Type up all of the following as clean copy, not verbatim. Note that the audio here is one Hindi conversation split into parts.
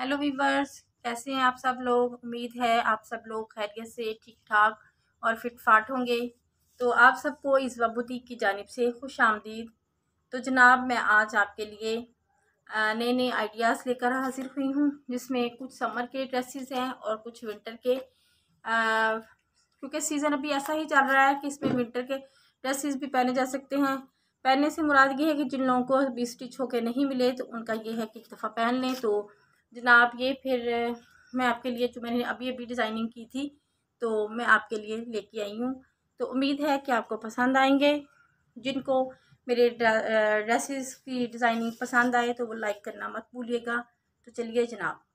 हेलो वीवर्स, कैसे हैं आप सब लोग। उम्मीद है आप सब लोग खैरियत से ठीक ठाक और फिट फाट होंगे। तो आप सबको इस बुटीक की जानिब से खुश आमदीद। तो जनाब, मैं आज आपके लिए नए नए आइडियाज़ लेकर हाजिर हुई हूँ, जिसमें कुछ समर के ड्रेसेस हैं और कुछ विंटर के। क्योंकि सीज़न अभी ऐसा ही चल रहा है कि इसमें विंटर के ड्रेसेस भी पहने जा सकते हैं। पहनने से मुराद ये है कि जिन लोगों को भी स्टिच होके नहीं मिले तो उनका ये है कि एक दफ़ा पहन लें। तो जनाब, ये फिर मैं आपके लिए जो मैंने अभी अभी डिज़ाइनिंग की थी तो मैं आपके लिए लेके आई हूँ। तो उम्मीद है कि आपको पसंद आएंगे। जिनको मेरे ड्रेसेस की डिज़ाइनिंग पसंद आए तो वो लाइक करना मत भूलिएगा। तो चलिए जनाब।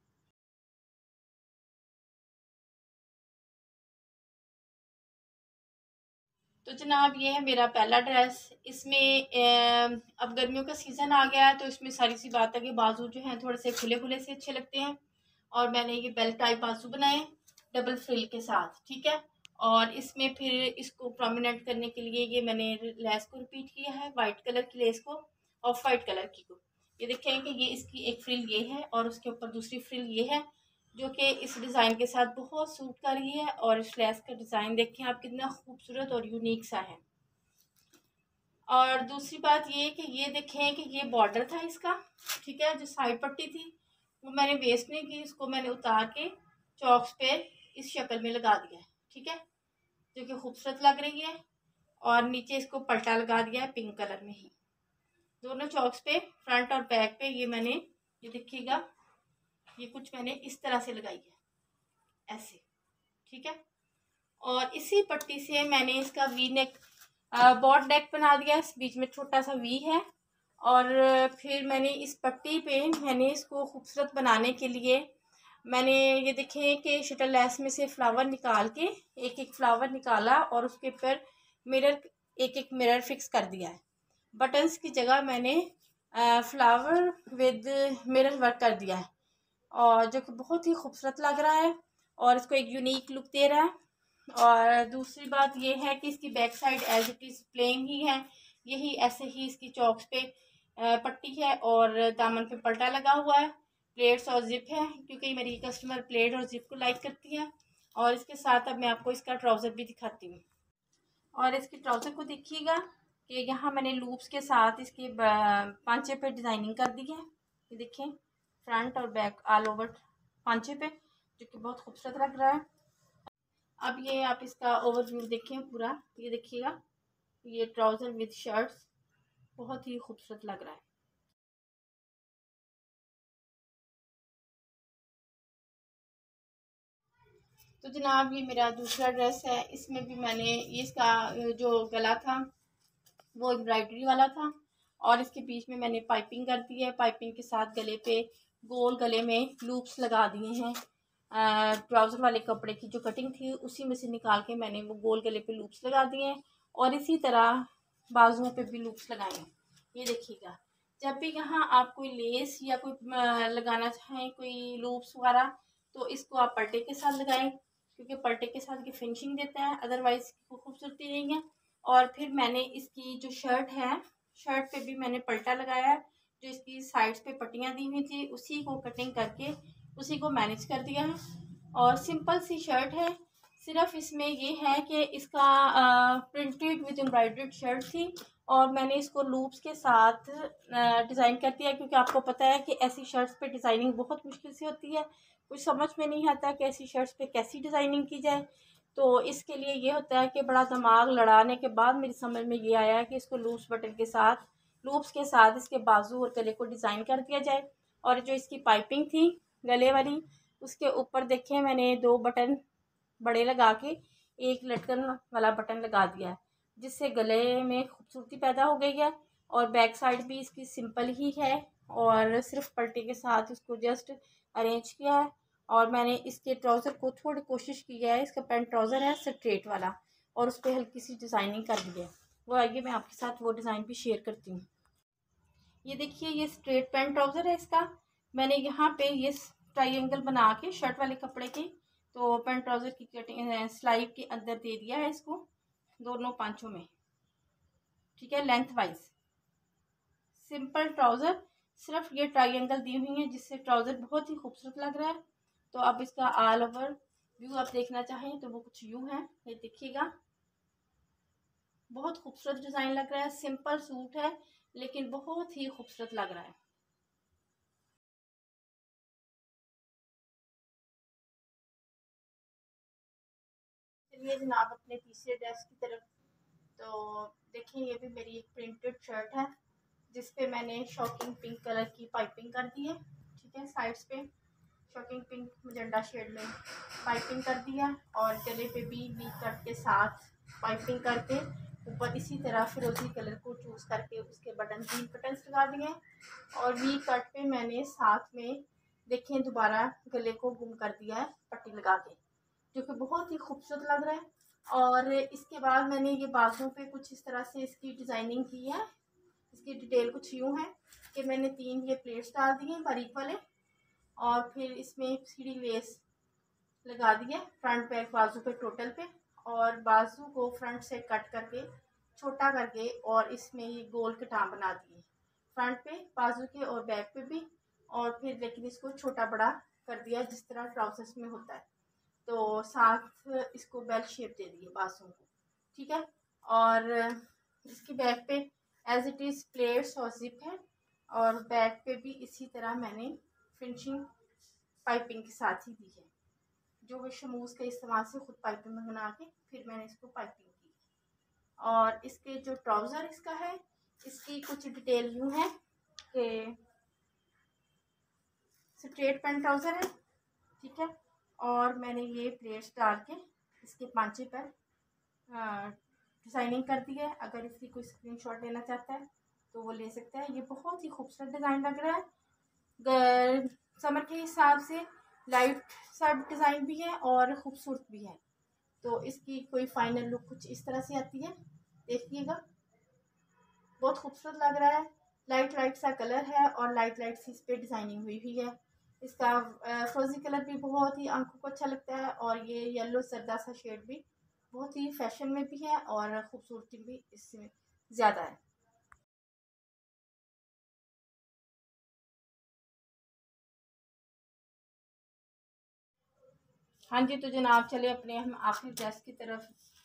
तो जनाब, ये है मेरा पहला ड्रेस। इसमें अब गर्मियों का सीज़न आ गया है तो इसमें सारी सी बात है कि बाजू जो हैं थोड़े से खुले खुले से अच्छे लगते हैं। और मैंने ये बेल्ट टाइप बाजू बनाए डबल फ्रिल के साथ, ठीक है। और इसमें फिर इसको प्रोमिनेंट करने के लिए ये मैंने लेस को रिपीट किया है, वाइट कलर की लेस को, ऑफ वाइट कलर की को। ये देखें कि ये इसकी एक फ्रिल ये है और उसके ऊपर दूसरी फ्रिल ये है, जो कि इस डिज़ाइन के साथ बहुत सूट कर रही है। और इस लेस का डिज़ाइन देखें आप, कितना खूबसूरत और यूनिक सा है। और दूसरी बात ये कि ये देखें कि ये बॉर्डर था इसका, ठीक है। जो साइड पट्टी थी वो मैंने वेस्ट नहीं की, इसको मैंने उतार के चॉक्स पे इस शक्ल में लगा दिया है, ठीक है, जो कि खूबसूरत लग रही है। और नीचे इसको पल्टा लगा दिया है पिंक कलर में ही। दोनों चॉक्स पे, फ्रंट और बैक पे, ये मैंने, ये देखिएगा, ये कुछ मैंने इस तरह से लगाई है, ऐसे, ठीक है। और इसी पट्टी से मैंने इसका वी नेक, बॉड नेक बना दिया। इस बीच में छोटा सा वी है। और फिर मैंने इस पट्टी पे मैंने इसको खूबसूरत बनाने के लिए मैंने ये देखें कि शटल लेस में से फ्लावर निकाल के एक एक फ्लावर निकाला और उसके ऊपर मिरर, एक एक मिरर फिक्स कर दिया है। बटन्स की जगह मैंने फ्लावर विद मिरर वर्क कर दिया है, और जो कि बहुत ही खूबसूरत लग रहा है और इसको एक यूनिक लुक दे रहा है। और दूसरी बात ये है कि इसकी back side as it is plain ही है, यही ऐसे ही इसकी चौक्स पे पट्टी है और दामन पे पल्टा लगा हुआ है। प्लेट्स और जिप है, क्योंकि मेरी कस्टमर प्लेट और जिप को लाइक करती है। और इसके साथ अब मैं आपको इसका ट्राउज़र भी दिखाती हूँ। और इसके ट्राउज़र को देखिएगा कि यहाँ मैंने लूप्स के साथ इसके पांचे पे डिज़ाइनिंग कर दी है। ये देखें, फ्रंट और बैक ऑल ओवर पांचे पे, जो कि बहुत खूबसूरत लग रहा है। अब ये आप इसका ओवरव्यू देखें पूरा, ये देखिएगा, ये ट्राउज़र विद शर्ट्स बहुत ही खूबसूरत लग रहा है। तो जनाब, ये मेरा दूसरा ड्रेस है। इसमें भी मैंने ये इसका जो गला था वो एम्ब्रॉयडरी वाला था और इसके बीच में मैंने पाइपिंग कर दी है। पाइपिंग के साथ गले पे गोल गले में लूप्स लगा दिए हैं। ट्राउज़र वाले कपड़े की जो कटिंग थी उसी में से निकाल के मैंने वो गोल गले पे लूप्स लगा दिए हैं और इसी तरह बाजुओं पे भी लूप्स लगाए हैं। ये देखिएगा, जब भी यहाँ आप कोई लेस या कोई लगाना चाहें, कोई लूप्स वगैरह, तो इसको आप पट्टे के साथ लगाएं, क्योंकि पट्टे के साथ की फिनिशिंग देता है, अदरवाइज खूबसूरती नहीं है। और फिर मैंने इसकी जो शर्ट है, शर्ट पे भी मैंने पल्टा लगाया है। जो इसकी साइड्स पे पट्टियाँ दी हुई थी उसी को कटिंग करके उसी को मैनेज कर दिया है। और सिंपल सी शर्ट है, सिर्फ इसमें ये है कि इसका प्रिंटेड विद एम्ब्रॉयडर्ड शर्ट थी और मैंने इसको लूप्स के साथ डिज़ाइन कर दिया, क्योंकि आपको पता है कि ऐसी शर्ट्स पे डिज़ाइनिंग बहुत मुश्किल से होती है। कुछ समझ में नहीं आता कि ऐसी शर्ट्स पे कैसी डिज़ाइनिंग की जाए। तो इसके लिए ये होता है कि बड़ा दिमाग लड़ाने के बाद मेरी समझ में ये आया कि इसको लूप्स बटन के साथ, लूप्स के साथ इसके बाजू और गले को डिज़ाइन कर दिया जाए। और जो इसकी पाइपिंग थी गले वाली, उसके ऊपर देखें मैंने दो बटन बड़े लगा के एक लटकन वाला बटन लगा दिया है, जिससे गले में खूबसूरती पैदा हो गई है। और बैक साइड भी इसकी सिंपल ही है और सिर्फ पट्टी के साथ इसको जस्ट अरेंज किया है। और मैंने इसके ट्राउज़र को थोड़ी कोशिश की है, इसका पैंट ट्राउज़र है स्ट्रेट वाला और उस पर हल्की सी डिज़ाइनिंग कर दी है। वो आइए मैं आपके साथ वो डिज़ाइन भी शेयर करती हूँ। ये देखिए, ये स्ट्रेट पैंट ट्राउज़र है इसका। मैंने यहाँ पे ये ट्रायंगल बना के शर्ट वाले कपड़े के, तो पैंट ट्राउज़र की कटिंग सिलाई के अंदर दे दिया है इसको, दोनों पांचों में, ठीक है, लेंथ वाइज। सिंपल ट्राउज़र सिर्फ ये ट्रायंगल दी हुई हैं जिससे ट्राउज़र बहुत ही खूबसूरत लग रहा है। तो अब इसका ऑल ओवर व्यू आप देखना चाहें तो वो कुछ यूँ है, ये देखिएगा। बहुत खूबसूरत डिज़ाइन लग रहा है, सिंपल सूट है लेकिन बहुत ही खूबसूरत लग रहा है। चलिए जनाब अपने तीसरे ड्रेस की तरफ। तो देखें, ये भी मेरी एक प्रिंटेड शर्ट है जिस पे मैंने शॉकिंग पिंक कलर की पाइपिंग कर दी है। ठीक है, साइड्स पे शॉकिंग पिंक मजेंडा शेड में पाइपिंग कर दी है और गले पे भी वी कट के साथ पाइपिंग करके ऊपर इसी तरह फिरोजी कलर को चूज़ करके उसके बटन 3 बटन्स लगा दिए और वी कट पे मैंने साथ में देखें दोबारा गले को गुम कर दिया है पट्टी लगा के, जो कि बहुत ही खूबसूरत लग रहा है। और इसके बाद मैंने ये बाजू पे कुछ इस तरह से इसकी डिज़ाइनिंग की है। इसकी डिटेल कुछ यूँ है कि मैंने 3 ये प्लेट्स डाल दिए बारीक वाले और फिर इसमें सीढ़ी लेस लगा दी है फ्रंट बैक बाजू पे टोटल पे, और बाजू को फ्रंट से कट करके छोटा करके और इसमें ये गोल कटाम बना दिए फ्रंट पे बाजू के और बैक पे भी, और फिर लेकिन इसको छोटा बड़ा कर दिया जिस तरह ट्राउजर्स में होता है। तो साथ इसको बेल शेप दे दी है बाजू को। ठीक है, और इसकी बैक पे एज इट इज़ प्लेट्स और जिप है और बैक पे भी इसी तरह मैंने फिनिशिंग पाइपिंग के साथ ही दी है, जो वो शमूज के इस्तेमाल से खुद पाइपिंग में बना के फिर मैंने इसको पाइपिंग की। और इसके जो ट्राउज़र इसका है, इसकी कुछ डिटेल यूँ है कि स्ट्रेट पैंट ट्राउज़र है। ठीक है, और मैंने ये प्लेट्स डाल के इसके पांचे पर डिज़ाइनिंग कर दी है। अगर इसकी कोई स्क्रीनशॉट लेना चाहता है तो वो ले सकता है। ये बहुत ही खूबसूरत डिज़ाइन लग रहा है, समर के हिसाब से लाइट सा डिज़ाइन भी है और ख़ूबसूरत भी है। तो इसकी कोई फाइनल लुक कुछ इस तरह से आती है, देखिएगा। बहुत खूबसूरत लग रहा है, लाइट लाइट सा कलर है और लाइट लाइट सी इस पर डिज़ाइनिंग हुई हुई है। इसका फ्रोजी कलर भी बहुत ही आंखों को अच्छा लगता है और ये येलो सरदा सा शेड भी बहुत ही फैशन में भी है और ख़ूबसूरती भी इसमें ज़्यादा है। हाँ जी, तो जनाब चले अपने हम आखिरी ड्रेस की तरफ।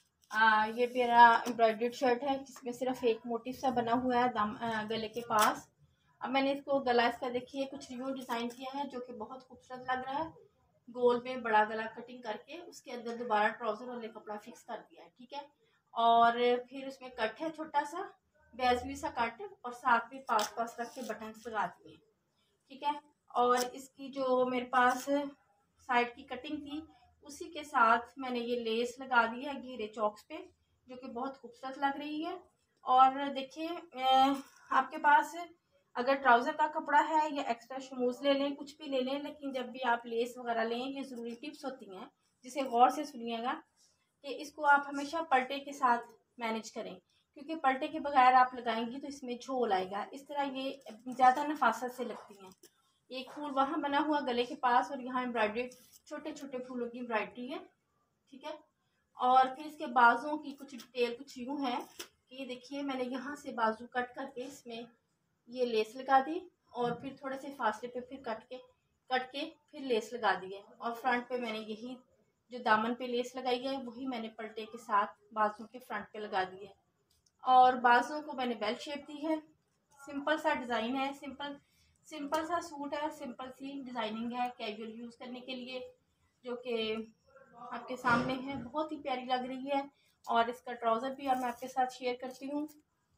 ये मेरा एम्ब्रॉयडर्ड शर्ट है जिसमें सिर्फ एक मोटिव सा बना हुआ है गले के पास। अब मैंने इसको गला इसका देखिए कुछ यूँ डिज़ाइन किया है जो कि बहुत खूबसूरत लग रहा है। गोल में बड़ा गला कटिंग करके उसके अंदर दोबारा ट्राउज़र वाले कपड़ा फिक्स कर दिया है। ठीक है, और फिर उसमें कट है छोटा सा बैजवी सा कट और साथ में पास पास रख के बटन्स लगा दिए। ठीक है, और इसकी जो मेरे पास साइड की कटिंग थी उसी के साथ मैंने ये लेस लगा दी है घेरे चौक्स पे, जो कि बहुत खूबसूरत लग रही है। और देखिए आपके पास अगर ट्राउज़र का कपड़ा है या एक्स्ट्रा शमूज ले लें, कुछ भी ले लें, लेकिन जब भी आप लेस वगैरह लें ये ज़रूरी टिप्स होती हैं जिसे गौर से सुनिएगा कि इसको आप हमेशा पलटे के साथ मैनेज करें, क्योंकि पलटे के बगैर आप लगाएंगी तो इसमें झोल आएगा। इस तरह ये ज़्यादा नफासत से लगती हैं। एक फूल वहाँ बना हुआ गले के पास और यहाँ एम्ब्रॉयडरी छोटे छोटे फूलों की एम्ब्रॉयडरी है। ठीक है, और फिर इसके बाजुओं की कुछ डिटेल कुछ यूँ है कि देखिए मैंने यहाँ से बाजू कट करके इसमें ये लेस लगा दी और फिर थोड़े से फासले पे फिर कट के फिर लेस लगा दी है, और फ्रंट पे मैंने यही जो दामन पे लेस लगाई है वही मैंने पलटे के साथ बाजू के फ्रंट पे लगा दी है। और बाजुओं को मैंने बेल शेप दी है। सिंपल सा डिज़ाइन है, सिंपल सा सूट है, सिंपल सी डिज़ाइनिंग है कैजुअल यूज़ करने के लिए, जो कि आपके सामने है, बहुत ही प्यारी लग रही है। और इसका ट्राउज़र भी अब मैं आपके साथ शेयर करती हूँ।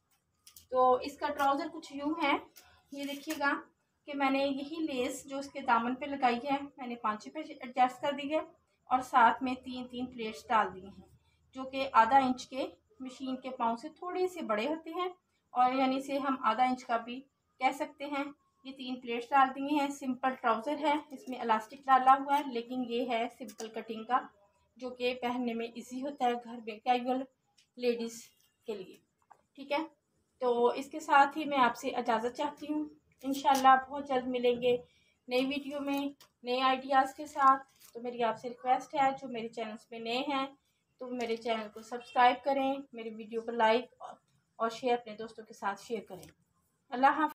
तो इसका ट्राउज़र कुछ यूँ है, ये देखिएगा कि मैंने यही लेस जो इसके दामन पे लगाई है मैंने पांचे पे एडजस्ट कर दी है और साथ में 3-3 प्लेट्स डाल दी हैं, जो कि आधा इंच के मशीन के पाँव से थोड़े से बड़े होते हैं, और यानी से हम आधा इंच का भी कह सकते हैं। ये 3 प्लेट्स डाल दी हैं। सिंपल ट्राउज़र है, इसमें इलास्टिक डाला हुआ है, लेकिन ये है सिंपल कटिंग का, जो कि पहनने में इजी होता है घर में कैजुअल लेडीज़ के लिए। ठीक है, तो इसके साथ ही मैं आपसे इजाज़त चाहती हूँ। इंशाल्लाह बहुत जल्द मिलेंगे नई वीडियो में नए आइडियाज़ के साथ। तो मेरी आपसे रिक्वेस्ट है जो मेरे चैनल्स में नए हैं तो मेरे चैनल को सब्सक्राइब करें, मेरी वीडियो को लाइक और शेयर अपने दोस्तों के साथ शेयर करें। अल्लाह हाफ़िज़।